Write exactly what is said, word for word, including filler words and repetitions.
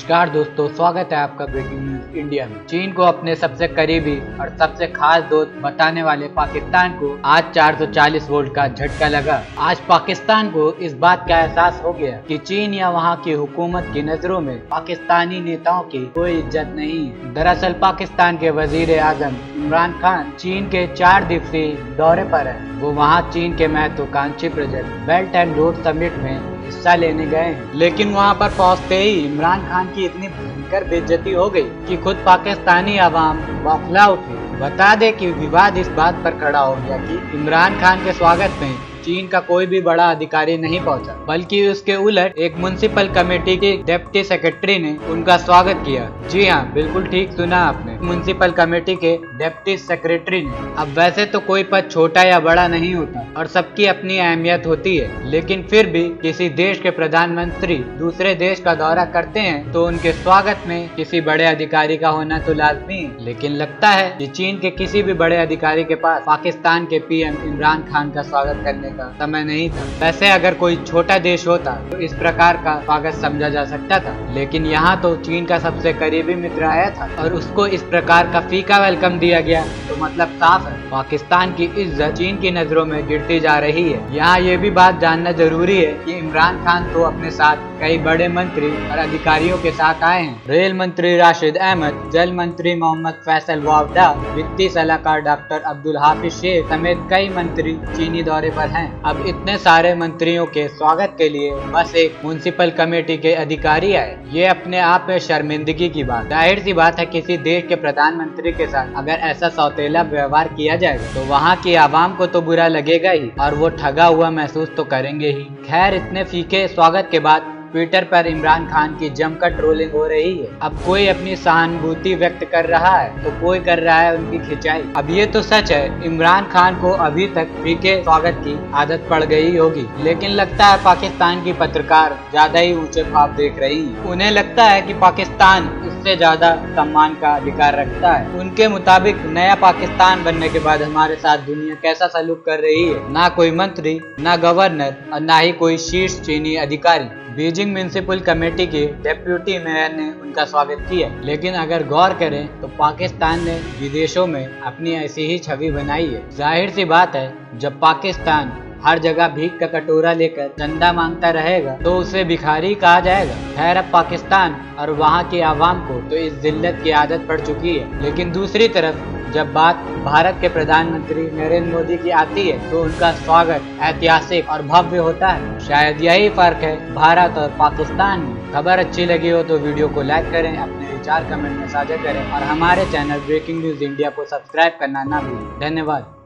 नमस्कार दोस्तों, स्वागत है आपका ब्रेकिंग न्यूज इंडिया में। चीन को अपने सबसे करीबी और सबसे खास दोस्त बताने वाले पाकिस्तान को आज चार सौ चालीस वोल्ट का झटका लगा। आज पाकिस्तान को इस बात का एहसास हो गया कि चीन या वहां की हुकूमत की नजरों में पाकिस्तानी नेताओं की कोई इज्जत नहीं है। दरअसल पाकिस्तान के वजीर आजम इमरान खान चीन के चार दिवसीय दौरे पर है। वो वहाँ चीन के महत्वाकांक्षी project belt and road summit में हिस्सा लेने गए हैं, लेकिन वहाँ पर पहुँचते ही इमरान खान की इतनी भयंकर बेइज्जती हो गई कि खुद पाकिस्तानी अवाम बौखला उठी। बता दे कि विवाद इस बात पर खड़ा हो गया कि इमरान खान के स्वागत में चीन का कोई भी बड़ा अधिकारी नहीं पहुंचा, बल्कि उसके उलट एक म्युनिसिपल कमेटी के डिप्टी सेक्रेटरी ने उनका स्वागत किया। जी हाँ, बिल्कुल ठीक सुना आपने, म्युनिसिपल कमेटी के डिप्टी सेक्रेटरी ने। अब वैसे तो कोई पद छोटा या बड़ा नहीं होता और सबकी अपनी अहमियत होती है, लेकिन फिर भी किसी देश के प्रधानमंत्री दूसरे देश का दौरा करते हैं तो उनके स्वागत में किसी बड़े अधिकारी का होना तो लाजमी है। लेकिन लगता है कि चीन के किसी भी बड़े अधिकारी के पास पाकिस्तान के पीएम इमरान खान का स्वागत करने का समय नहीं था। वैसे अगर कोई छोटा देश होता तो इस प्रकार का स्वागत समझा जा सकता था, लेकिन यहाँ तो चीन का सबसे करीबी मित्र आया था और उसको इस प्रकार का फीका वेलकम दिया गया, तो मतलब साफ है पाकिस्तान की इज्जत चीन की नजरों में गिरती जा रही है। यहाँ ये भी बात जानना जरूरी है कि इमरान खान तो अपने साथ कई बड़े मंत्री और अधिकारियों के साथ आए हैं। रेल मंत्री राशिद अहमद, जल मंत्री मोहम्मद फैसल वावडा, वित्तीय सलाहकार डॉक्टर अब्दुल हाफिज शेख समेत कई मंत्री चीनी दौरे पर हैं। अब इतने सारे मंत्रियों के स्वागत के लिए बस एक म्युनिसिपल कमेटी के अधिकारी आए, ये अपने आप में शर्मिंदगी की बात। जाहिर सी बात है, किसी देश के प्रधानमंत्री के साथ अगर ऐसा सौतेला व्यवहार किया जाएगा तो वहाँ की आवाम को तो बुरा लगेगा ही और वो ठगा हुआ महसूस तो करेंगे ही। खैर, इतने फीके स्वागत के बाद ट्विटर पर इमरान खान की जमकर ट्रोलिंग हो रही है। अब कोई अपनी सहानुभूति व्यक्त कर रहा है तो कोई कर रहा है उनकी खिंचाई। अब ये तो सच है, इमरान खान को अभी तक फीके स्वागत की आदत पड़ गई होगी, लेकिन लगता है पाकिस्तान की पत्रकार ज्यादा ही ऊंचे ख्वाब देख रही है। उन्हें लगता है कि पाकिस्तान इससे ज्यादा सम्मान का अधिकार रखता है। उनके मुताबिक नया पाकिस्तान बनने के बाद हमारे साथ दुनिया कैसा सलूक कर रही है। ना कोई मंत्री, ना गवर्नर और ना ही कोई शीर्ष चीनी अधिकारी। बीजिंग म्युनिसिपल कमेटी के डेप्यूटी मेयर ने उनका स्वागत किया, लेकिन अगर गौर करें तो पाकिस्तान ने विदेशों में अपनी ऐसी ही छवि बनाई है। जाहिर सी बात है, जब पाकिस्तान हर जगह भीख का कटोरा लेकर चंदा मांगता रहेगा तो उसे भिखारी कहा जाएगा। खैर, अब पाकिस्तान और वहाँ की आवाम को तो इस जिल्लत की आदत पड़ चुकी है, लेकिन दूसरी तरफ जब बात भारत के प्रधानमंत्री नरेंद्र मोदी की आती है तो उनका स्वागत ऐतिहासिक और भव्य होता है। शायद यही फर्क है भारत और पाकिस्तान में। खबर अच्छी लगी हो तो वीडियो को लाइक करें, अपने विचार कमेंट में साझा करें और हमारे चैनल ब्रेकिंग न्यूज इंडिया को सब्सक्राइब करना ना भूलें। धन्यवाद।